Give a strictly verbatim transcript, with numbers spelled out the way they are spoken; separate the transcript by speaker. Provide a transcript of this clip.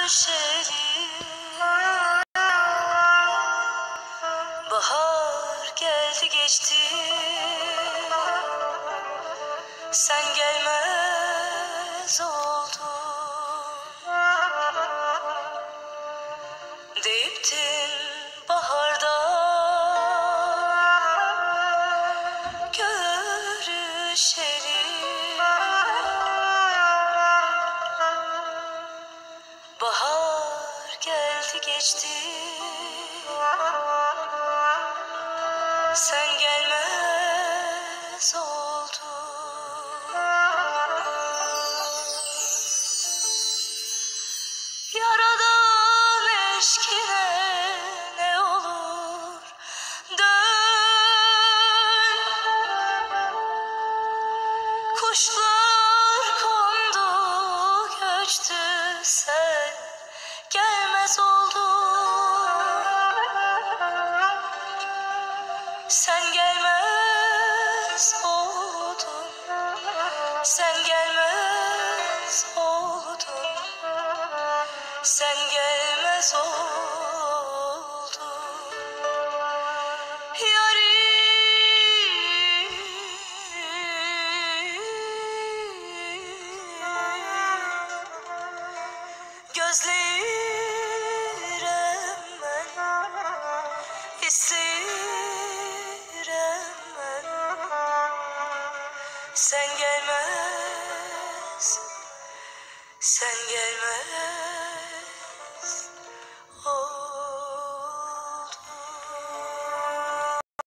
Speaker 1: görüşelim. Bahar geldi geçti, sen gelmez oldun. Deyiptin baharda görüşelim. Bahar geldi geçti, sen gelmez oldun. Yaradan eşkine ne olur dön. Kuşlar kondu göçtü, sen gelmez oldun. Sen gelmez oldun, sen gelmez oldun, sen gelmez oldun. Yarim, gözlerim ben, isterim ben, sen gelmez.